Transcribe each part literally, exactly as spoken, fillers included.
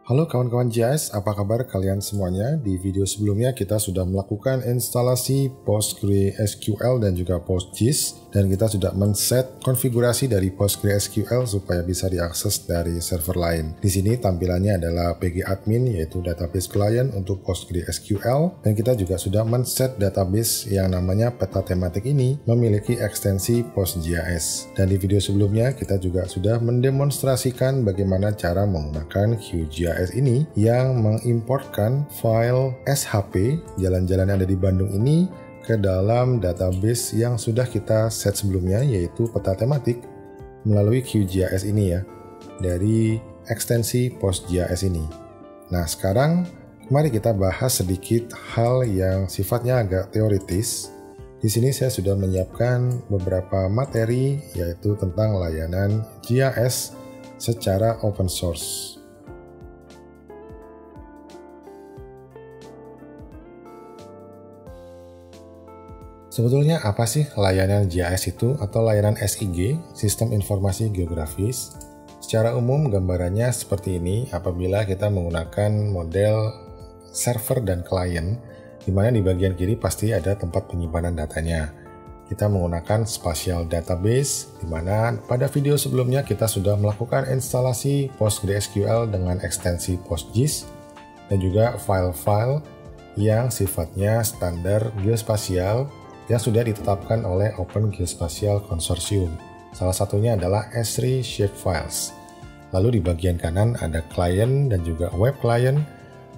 Halo kawan-kawan G I S, apa kabar kalian semuanya? Di video sebelumnya kita sudah melakukan instalasi PostgreSQL dan juga PostGIS, dan kita sudah men-set konfigurasi dari PostgreSQL supaya bisa diakses dari server lain. Di sini tampilannya adalah pgadmin, yaitu database client untuk PostgreSQL, dan kita juga sudah men-set database yang namanya peta tematik ini memiliki ekstensi PostGIS. Dan di video sebelumnya kita juga sudah mendemonstrasikan bagaimana cara menggunakan QGIS ini yang mengimportkan file S H P jalan-jalan yang ada di Bandung ini ke dalam database yang sudah kita set sebelumnya, yaitu peta tematik melalui QGIS ini ya, dari ekstensi PostGIS ini. Nah sekarang mari kita bahas sedikit hal yang sifatnya agak teoritis. Di sini saya sudah menyiapkan beberapa materi, yaitu tentang layanan G I S secara open source. Sebetulnya apa sih layanan G I S itu atau layanan S I G, Sistem Informasi Geografis? Secara umum gambarannya seperti ini apabila kita menggunakan model server dan klien, di mana di bagian kiri pasti ada tempat penyimpanan datanya. Kita menggunakan spatial database, di mana pada video sebelumnya kita sudah melakukan instalasi PostgreSQL dengan ekstensi PostGIS, dan juga file-file yang sifatnya standar geospasial yang sudah ditetapkan oleh Open Geospatial Consortium. Salah satunya adalah S three Shapefiles. Lalu di bagian kanan ada client dan juga web client.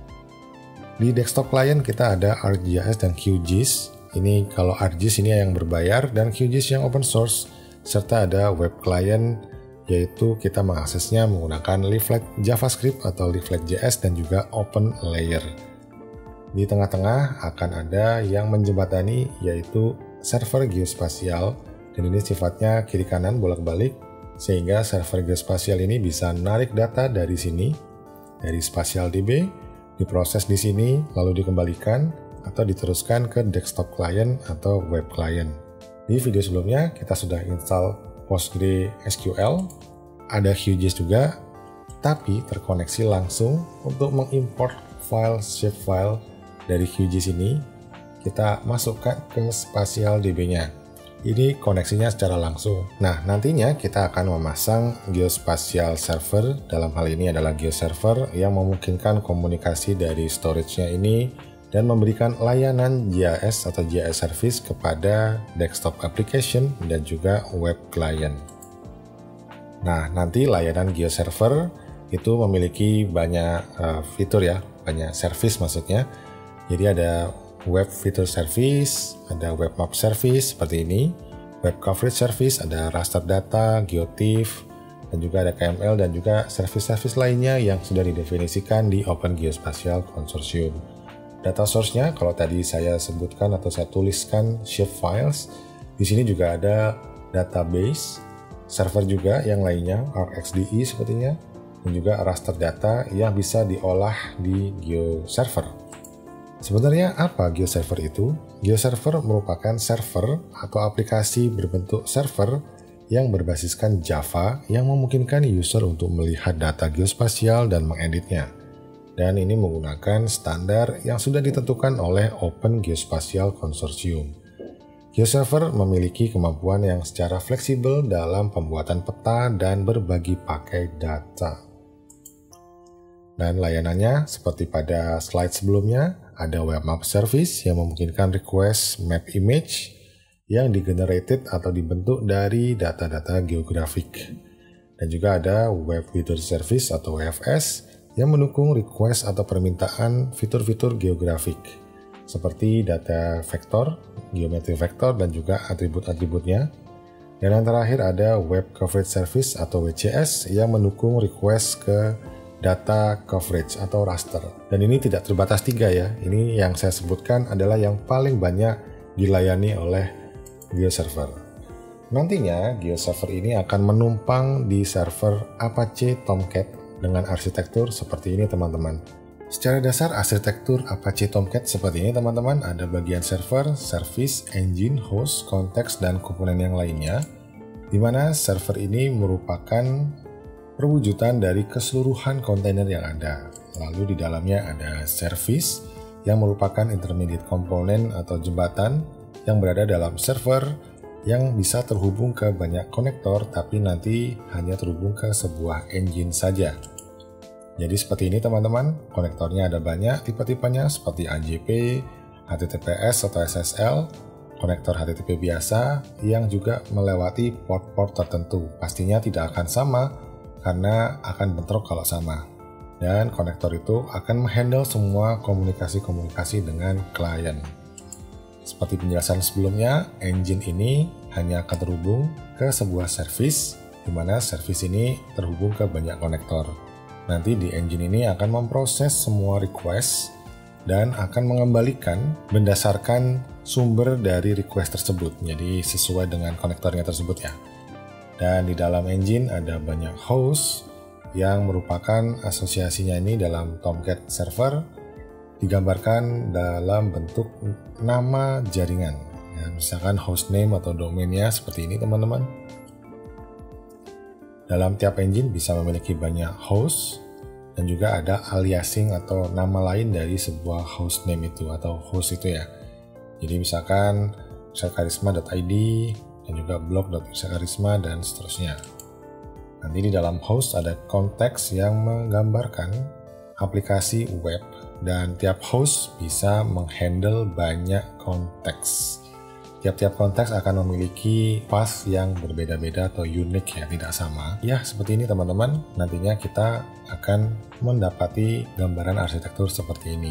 Di desktop client kita ada ArcGIS dan QGIS. Ini kalau ArcGIS ini yang berbayar dan QGIS yang open source. Serta ada web client, yaitu kita mengaksesnya menggunakan Leaflet JavaScript atau Leaflet J S dan juga Open Layer. Di tengah-tengah akan ada yang menjembatani, yaitu server geospasial, dan ini sifatnya kiri kanan bolak-balik, sehingga server geospasial ini bisa narik data dari sini, dari spatial D B, diproses di sini, lalu dikembalikan atau diteruskan ke desktop client atau web client. Di video sebelumnya kita sudah install PostgreSQL, ada QGIS juga, tapi terkoneksi langsung untuk mengimport file shapefile dari QGIS ini. Kita masukkan ke spatial D B-nya. Ini koneksinya secara langsung. Nah, nantinya kita akan memasang geospatial server. Dalam hal ini adalah geoserver yang memungkinkan komunikasi dari storage-nya ini dan memberikan layanan G I S atau G I S service kepada desktop application dan juga web client. Nah, nanti layanan geoserver itu memiliki banyak uh, fitur ya, banyak service maksudnya. Jadi ada web feature service, ada web map service seperti ini, web coverage service, ada raster data, geotiff, dan juga ada K M L dan juga service-service lainnya yang sudah didefinisikan di Open Geospatial Consortium. Data source-nya kalau tadi saya sebutkan atau saya tuliskan shapefiles, di sini juga ada database, server juga yang lainnya, ArcXDE sepertinya, dan juga raster data yang bisa diolah di GeoServer. Sebenarnya apa GeoServer itu? GeoServer merupakan server atau aplikasi berbentuk server yang berbasiskan Java yang memungkinkan user untuk melihat data geospasial dan mengeditnya. Dan ini menggunakan standar yang sudah ditentukan oleh Open Geospatial Consortium. GeoServer memiliki kemampuan yang secara fleksibel dalam pembuatan peta dan berbagi pakai data. Dan layanannya seperti pada slide sebelumnya, ada web map service yang memungkinkan request map image yang digenerated atau dibentuk dari data-data geografik. Dan juga ada web feature service atau W F S yang mendukung request atau permintaan fitur-fitur geografik seperti data vektor, geometri vektor, dan juga atribut-atributnya. Dan yang terakhir ada web coverage service atau W C S yang mendukung request ke data coverage atau raster. Dan ini tidak terbatas tiga ya, ini yang saya sebutkan adalah yang paling banyak dilayani oleh GeoServer. Nantinya GeoServer ini akan menumpang di server Apache Tomcat dengan arsitektur seperti ini teman-teman. Secara dasar arsitektur Apache Tomcat seperti ini teman-teman, ada bagian server, service, engine, host, konteks, dan komponen yang lainnya, di mana server ini merupakan perwujudan dari keseluruhan kontainer yang ada. Lalu di dalamnya ada service yang merupakan intermediate komponen atau jembatan yang berada dalam server yang bisa terhubung ke banyak konektor tapi nanti hanya terhubung ke sebuah engine saja. Jadi seperti ini teman-teman, konektornya ada banyak tipe-tipenya seperti A J P, H T T P S atau S S L, konektor H T T P biasa yang juga melewati port-port tertentu. Pastinya tidak akan sama karena akan bentrok kalau sama. Dan konektor itu akan menghandle semua komunikasi-komunikasi dengan klien. Seperti penjelasan sebelumnya, engine ini hanya akan terhubung ke sebuah service, di mana service ini terhubung ke banyak konektor. Nanti di engine ini akan memproses semua request dan akan mengembalikan berdasarkan sumber dari request tersebut. Jadi sesuai dengan konektornya tersebut ya. Dan di dalam engine ada banyak host yang merupakan asosiasinya ini dalam Tomcat server digambarkan dalam bentuk nama jaringan. Ya, misalkan hostname atau domainnya seperti ini teman-teman. Dalam tiap engine bisa memiliki banyak host dan juga ada aliasing atau nama lain dari sebuah hostname itu atau host itu ya. Jadi misalkan Charisma dot I D dan juga blog dot charisma dan seterusnya. Nanti di dalam host ada konteks yang menggambarkan aplikasi web dan tiap host bisa menghandle banyak konteks. Tiap-tiap konteks akan memiliki path yang berbeda-beda atau unik ya, tidak sama. Ya, seperti ini teman-teman. Nantinya kita akan mendapati gambaran arsitektur seperti ini.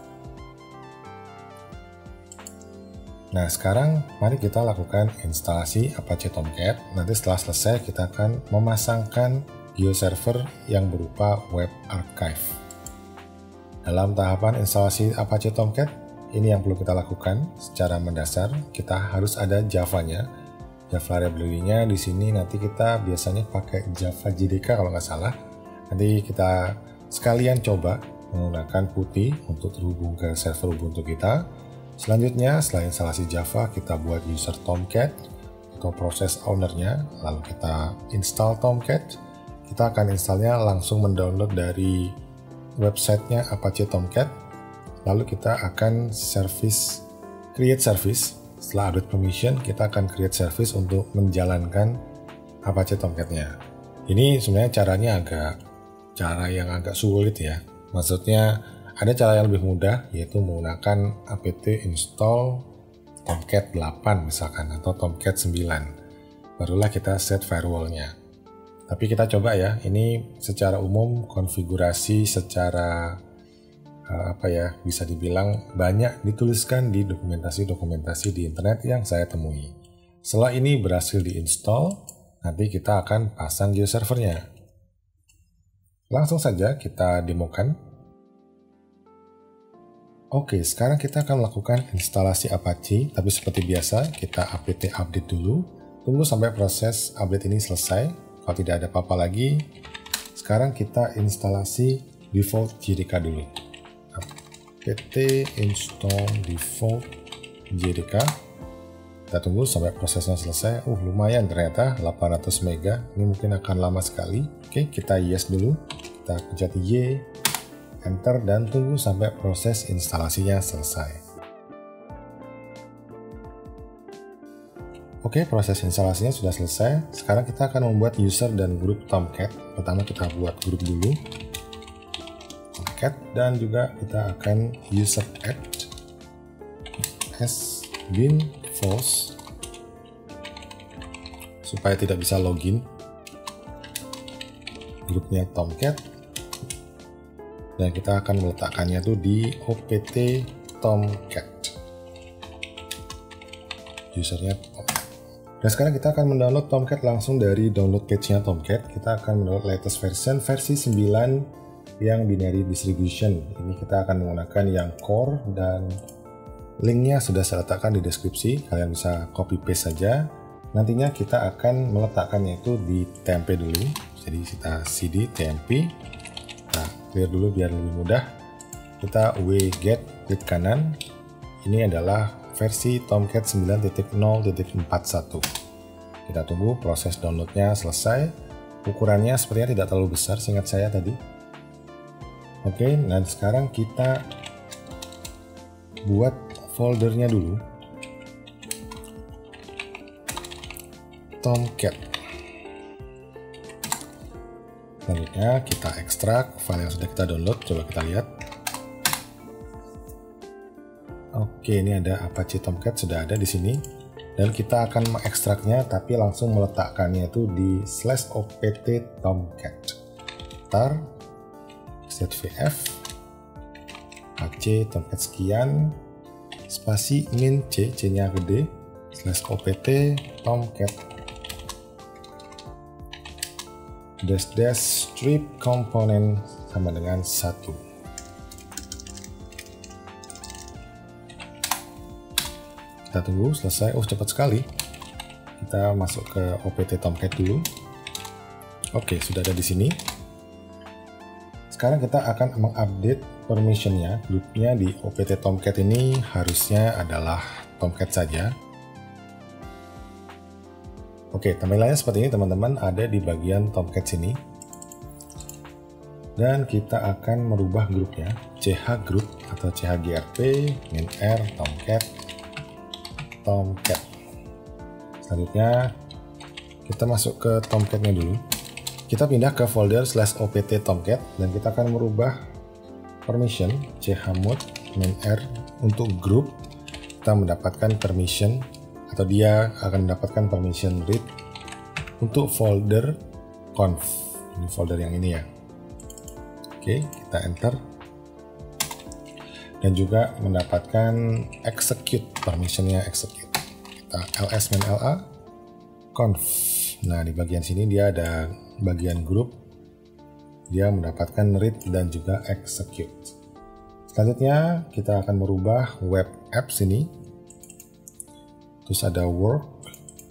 Nah, sekarang mari kita lakukan instalasi Apache Tomcat. Nanti setelah selesai kita akan memasangkan GeoServer yang berupa web archive. Dalam tahapan instalasi Apache Tomcat, ini yang perlu kita lakukan secara mendasar. Kita harus ada Java-nya. Java library-nya di sini nanti kita biasanya pakai Java J D K kalau nggak salah. Nanti kita sekalian coba menggunakan putih untuk terhubung ke server Ubuntu kita. Selanjutnya, setelah instalasi Java, kita buat user Tomcat atau proses owner-nya, lalu kita install Tomcat. Kita akan installnya langsung mendownload dari websitenya Apache Tomcat, lalu kita akan service, create service. Setelah update permission, kita akan create service untuk menjalankan Apache Tomcat-nya. Ini sebenarnya caranya agak, cara yang agak sulit ya. Maksudnya, ada cara yang lebih mudah, yaitu menggunakan apt install Tomcat delapan misalkan, atau Tomcat sembilan. Barulah kita set firewall-nya. Tapi kita coba ya, ini secara umum konfigurasi secara apa ya, bisa dibilang banyak dituliskan di dokumentasi-dokumentasi di internet yang saya temui. Setelah ini berhasil diinstal, nanti kita akan pasang GeoServer-nya. Langsung saja kita demokan. Oke, sekarang kita akan melakukan instalasi Apache, tapi seperti biasa kita apt update dulu, tunggu sampai proses update ini selesai. Kalau tidak ada apa-apa lagi, sekarang kita instalasi default J D K dulu. Apt install default J D K. Kita tunggu sampai prosesnya selesai. Uh, lumayan ternyata, delapan ratus mega. Ini mungkin akan lama sekali. Oke, kita yes dulu. Kita pencet Y. Enter dan tunggu sampai proses instalasinya selesai. Oke, proses instalasinya sudah selesai. Sekarang kita akan membuat user dan grup Tomcat. Pertama kita buat grup dulu, Tomcat, dan juga kita akan user add as bin false supaya tidak bisa login. Grupnya Tomcat. Dan kita akan meletakkannya tuh di opt Tomcat. Usernya Tomcat. Dan sekarang kita akan mendownload Tomcat langsung dari download page-nya Tomcat. Kita akan mendownload latest version, versi sembilan yang binary distribution. Ini kita akan menggunakan yang core dan linknya sudah saya letakkan di deskripsi. Kalian bisa copy paste saja. Nantinya kita akan meletakkannya itu di T M P dulu. Jadi kita cd tmp. Nah, clear dulu biar lebih mudah. Kita wget klik kanan. Ini adalah versi Tomcat sembilan titik nol titik empat satu. Kita tunggu proses downloadnya selesai. ukurannya sepertinya tidak terlalu besar seingat saya tadi. Oke, dan sekarang kita buat foldernya dulu. Tomcat. Selanjutnya kita ekstrak file yang sudah kita download, coba kita lihat. Oke, ini ada Apache Tomcat sudah ada di sini, dan kita akan mengekstraknya tapi langsung meletakkannya itu di slash opt tomcat. Tar zvf Apache Tomcat sekian spasi min c, c nya gede, slash opt tomcat dash dash strip component sama dengan satu. Kita tunggu selesai. Oh, cepat sekali. Kita masuk ke opt tomcat dulu. Oke, sudah ada di sini. Sekarang kita akan mengupdate permissionnya. Grupnya di opt tomcat ini harusnya adalah Tomcat saja. Oke, tampilannya seperti ini teman-teman, ada di bagian Tomcat sini. Dan kita akan merubah grupnya, chgroup atau chgrp min r tomcat tomcat. Selanjutnya kita masuk ke Tomcatnya dulu. Kita pindah ke folder slash opt tomcat dan kita akan merubah permission chmod min r untuk group. Kita mendapatkan permission atau dia akan mendapatkan permission read untuk folder conf. Ini folder yang ini ya. Oke, kita enter. Dan juga mendapatkan execute, permissionnya execute. Kita ls min la conf. Nah, di bagian sini dia ada bagian group. Dia mendapatkan read dan juga execute. Selanjutnya kita akan merubah web apps ini. Terus ada work,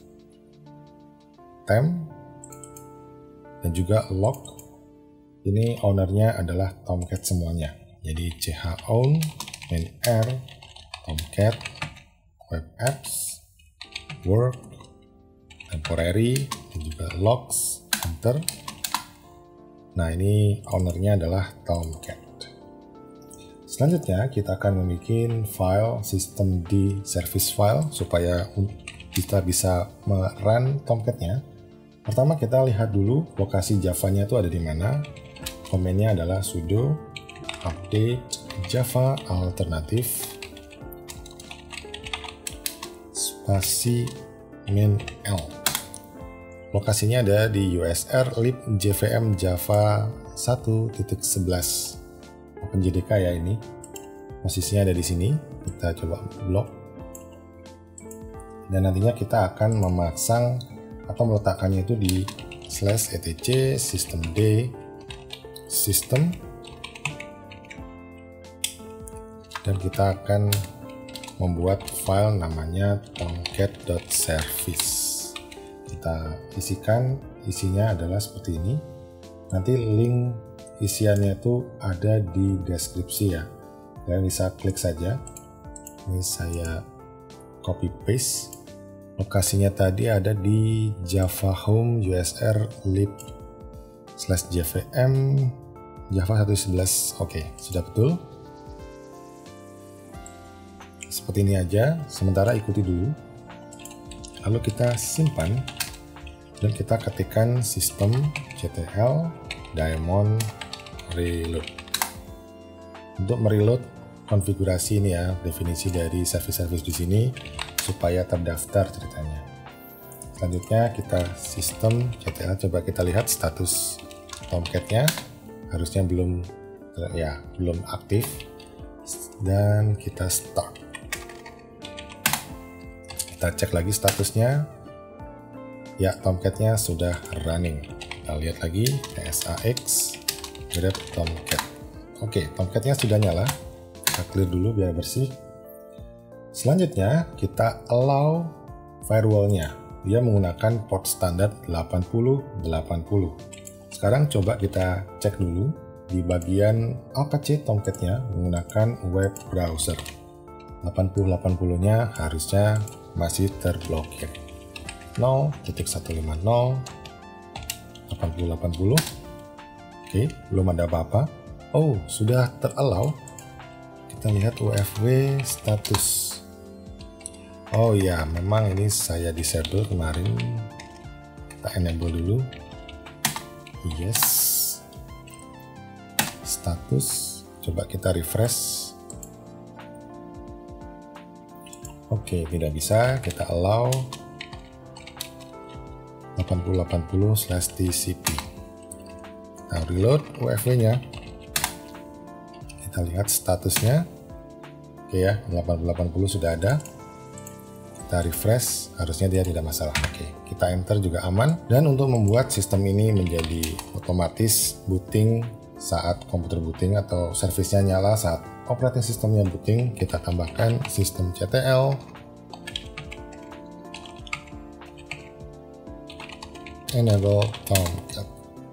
temp, dan juga log. Ini ownernya adalah Tomcat semuanya. Jadi chown min r tomcat web apps work temporary dan juga logs, enter. Nah, ini ownernya adalah Tomcat. Selanjutnya kita akan membuat file systemd service file supaya kita bisa merun Tomcatnya. Pertama kita lihat dulu lokasi Java-nya itu ada di mana. Komennya adalah sudo update java alternative spasi min l. Lokasinya ada di usr lib jvm java satu titik sebelas. OpenJDK ya ini. Posisinya ada di sini. Kita coba blok. Dan nantinya kita akan memasang atau meletakkannya itu di slash etc systemd system. Dan kita akan membuat file namanya tomcat.service. Kita isikan, isinya adalah seperti ini. Nanti link isiannya itu ada di deskripsi ya. Kalian bisa klik saja. Ini saya copy paste. Lokasinya tadi ada di java home usr lib slash jvm java satu sebelas. Oke, sudah betul. Seperti ini aja. Sementara ikuti dulu. Lalu kita simpan dan kita ketikkan systemctl daemon reload. Untuk mereload konfigurasi ini ya, definisi dari service-service di sini supaya terdaftar ceritanya. Selanjutnya kita systemctl, coba kita lihat status Tomcat-nya, harusnya belum ya belum aktif, dan kita start. Kita cek lagi statusnya. Ya, Tomcat-nya sudah running. Kita lihat lagi psax grep tomcat. Oke, Tomcat-nya sudah nyala. Kita clear dulu biar bersih. Selanjutnya kita allow firewall-nya. Dia menggunakan port standar delapan puluh delapan puluh. Sekarang coba kita cek dulu di bagian Apache Tomcat-nya menggunakan web browser. delapan puluh delapan puluh-nya harusnya masih terblokir. nol titik seratus lima puluh delapan puluh delapan puluh. Oke, belum ada apa-apa. Oh, sudah terallow. Kita lihat U F W status. Oh ya, memang ini saya disable kemarin. Kita enable dulu. Yes. Status. Coba kita refresh. Oke, tidak bisa. Kita allow delapan puluh delapan puluh slash T C P. Kita reload U F W-nya. Kita lihat statusnya. Oke ya, delapan puluh delapan puluh sudah ada. Kita refresh, harusnya dia tidak masalah. Oke, kita enter juga aman. Dan untuk membuat sistem ini menjadi otomatis booting saat komputer booting atau servisnya nyala saat operating sistemnya booting, kita tambahkan sistem C T L enable Tomcat.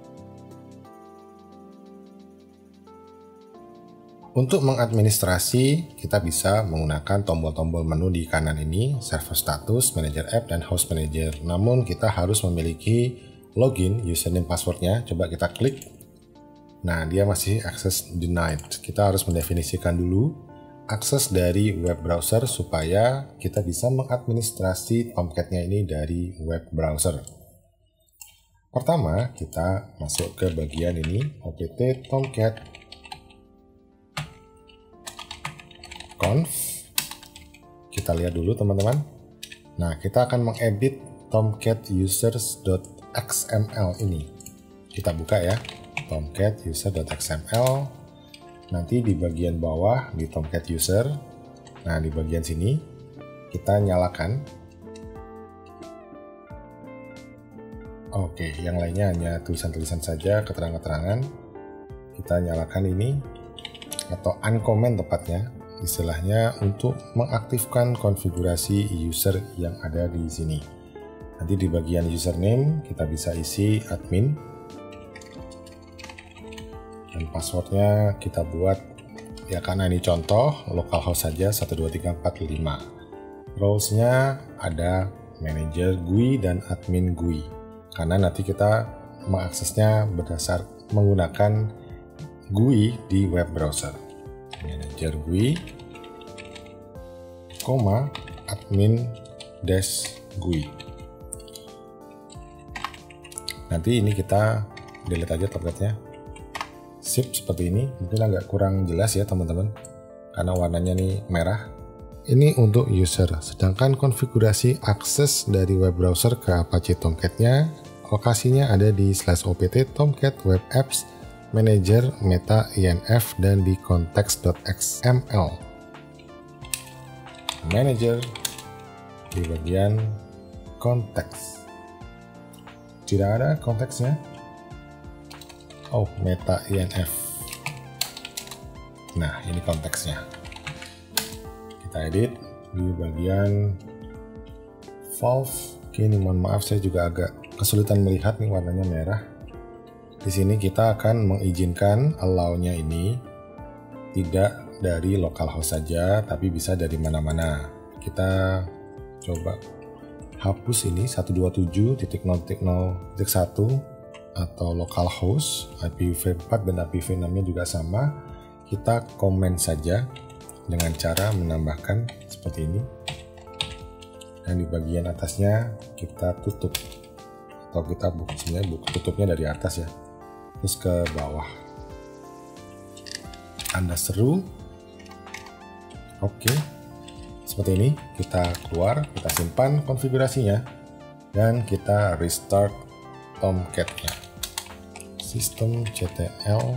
Untuk mengadministrasi, kita bisa menggunakan tombol-tombol menu di kanan ini, server status, manager app, dan host manager. Namun kita harus memiliki login, username, passwordnya. Coba kita klik. Nah, dia masih access denied. Kita harus mendefinisikan dulu akses dari web browser supaya kita bisa mengadministrasi Tomcat-nya ini dari web browser. Pertama, kita masuk ke bagian ini, opt tomcat conf. Kita lihat dulu teman-teman. Nah, kita akan mengedit tomcat users.xml ini. Kita buka ya, tomcat user.xml. Nanti di bagian bawah di tomcat user. Nah, di bagian sini kita nyalakan. Oke, yang lainnya hanya tulisan-tulisan saja, keterangan-keterangan. Kita nyalakan ini atau uncomment tepatnya. Istilahnya untuk mengaktifkan konfigurasi user yang ada di sini. Nanti di bagian username kita bisa isi admin dan passwordnya kita buat ya, karena ini contoh localhost saja satu dua tiga empat lima. Roles-nya ada manager G U I dan admin G U I karena nanti kita mengaksesnya berdasar menggunakan G U I di web browser. Manager G U I, koma, admin dash G U I. Nanti ini kita delete aja Tomcat-nya. Sip, seperti ini. Mungkin agak kurang jelas ya teman-teman, karena warnanya nih merah. Ini untuk user, sedangkan konfigurasi akses dari web browser ke Apache Tomcat-nya, lokasinya ada di slash opt tomcat web apps manager meta inf dan di context.xml. Manager di bagian konteks. Tidak ada konteksnya. Oh, meta inf. Nah, ini konteksnya. Kita edit di bagian valve. Oke, ini mohon maaf saya juga agak kesulitan melihat nih warnanya merah. Di sini kita akan mengizinkan allow-nya ini tidak dari localhost saja, tapi bisa dari mana-mana. Kita coba hapus ini seratus dua puluh tujuh titik nol titik nol titik satu atau localhost, I P v empat dan I P v enam-nya juga sama. Kita comment saja dengan cara menambahkan seperti ini. Dan di bagian atasnya kita tutup. Atau kita buka, sebenarnya buka tutupnya dari atas ya. Terus ke bawah. Anda seru. Oke. Seperti ini. Kita keluar, kita simpan konfigurasinya. Dan kita restart Tomcat-nya. Sistem C T L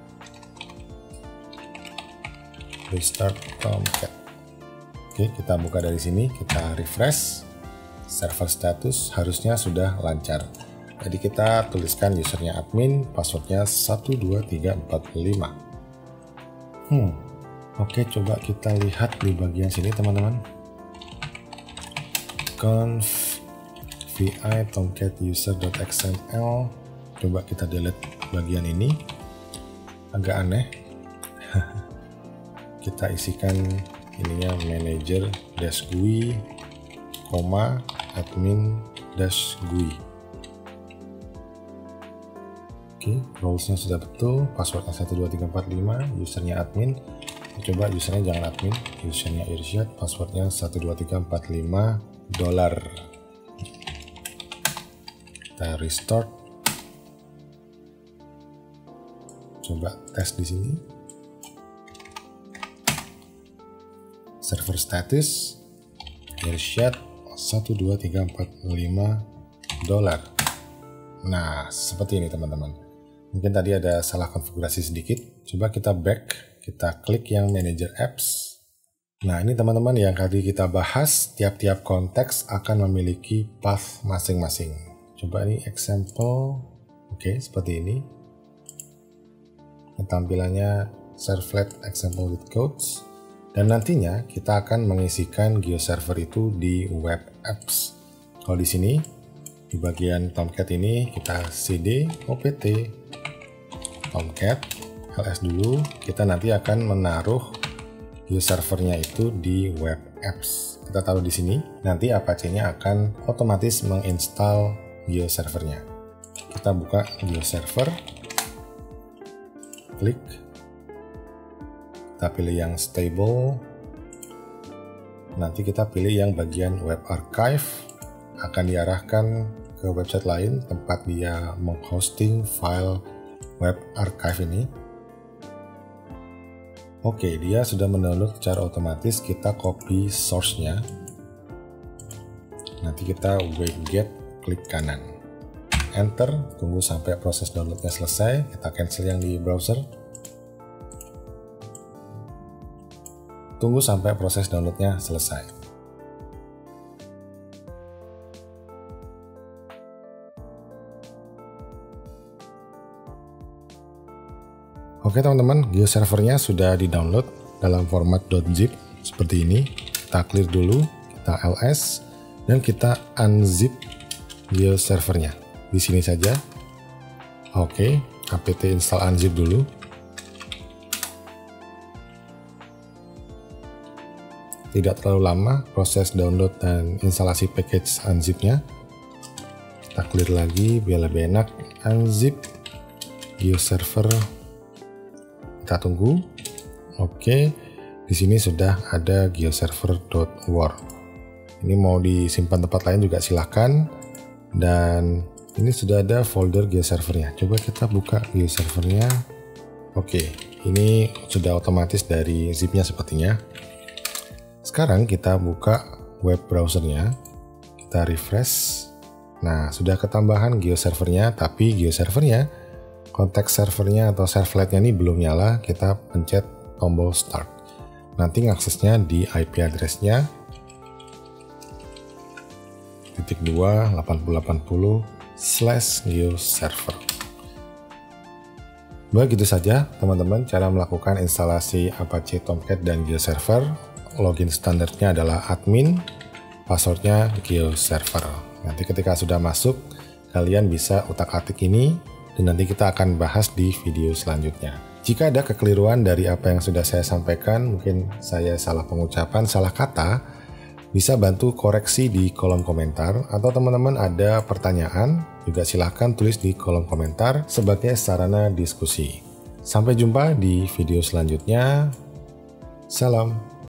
restart Tomcat. Oke, kita buka dari sini, kita refresh. Server status harusnya sudah lancar. Jadi kita tuliskan usernya admin, passwordnya satu dua tiga empat lima. Hmm, oke, coba kita lihat di bagian sini teman-teman. Conf vi tomcat user.xml. Coba kita delete bagian ini. Agak aneh. Kita isikan ininya manager dash G U I, koma admin dash G U I. Oke, roles-nya sudah betul, passwordnya satu dua tiga empat lima, usernya admin. Coba usernya jangan admin, usernya Irsyad, passwordnya satu dua tiga empat lima dolar. Kita restart. Coba tes di sini. Server status Irsyad satu dua tiga empat lima dolar. Nah, seperti ini teman-teman. Mungkin tadi ada salah konfigurasi sedikit. Coba kita back, kita klik yang manager apps. Nah, ini teman-teman yang tadi kita bahas, tiap-tiap konteks akan memiliki path masing-masing. Coba ini example. Oke, seperti ini. Tampilannya servlet example with codes. Dan nantinya kita akan mengisikan GeoServer itu di web apps. Kalau di sini, di bagian Tomcat ini kita cd opt Tomcat ls dulu. Kita nanti akan menaruh GeoServernya itu di web apps. Kita taruh di sini. Nanti Apache-nya akan otomatis menginstal GeoServernya. Kita buka GeoServer. Klik. Kita pilih yang stable. Nanti kita pilih yang bagian web archive. Akan diarahkan ke website lain tempat dia menghosting file web archive ini. Oke, dia sudah mendownload secara otomatis. Kita copy source-nya. Nanti kita wget, klik kanan. Enter, tunggu sampai proses downloadnya selesai. Kita cancel yang di browser. Tunggu sampai proses downloadnya selesai. Oke teman-teman, GeoServernya sudah di-download dalam format .zip seperti ini. Kita clear dulu, kita ls, dan kita unzip GeoServernya. Di sini saja. Oke, apt install unzip dulu. Tidak terlalu lama proses download dan instalasi package unzipnya. Kita clear lagi biar lebih enak. Unzip GeoServer. Kita tunggu. Oke, di sini sudah ada geoserver.war. Ini mau disimpan tempat lain juga silahkan. Dan ini sudah ada folder geoservernya. Coba kita buka geoservernya. Oke, ini sudah otomatis dari zipnya sepertinya. Sekarang kita buka web browsernya. Kita refresh. Nah, sudah ketambahan geoservernya, tapi geoservernya konteks servernya atau servletnya ini belum nyala. Kita pencet tombol start. Nanti aksesnya di I P address-nya titik dua delapan nol delapan nol slash geoserver. Begitu saja teman-teman cara melakukan instalasi Apache Tomcat dan GeoServer. Login standarnya adalah admin, passwordnya GeoServer. Nanti ketika sudah masuk, kalian bisa utak-atik ini. Dan nanti kita akan bahas di video selanjutnya. Jika ada kekeliruan dari apa yang sudah saya sampaikan, mungkin saya salah pengucapan, salah kata, bisa bantu koreksi di kolom komentar, atau teman-teman ada pertanyaan, juga silahkan tulis di kolom komentar sebagai sarana diskusi. Sampai jumpa di video selanjutnya. Salam.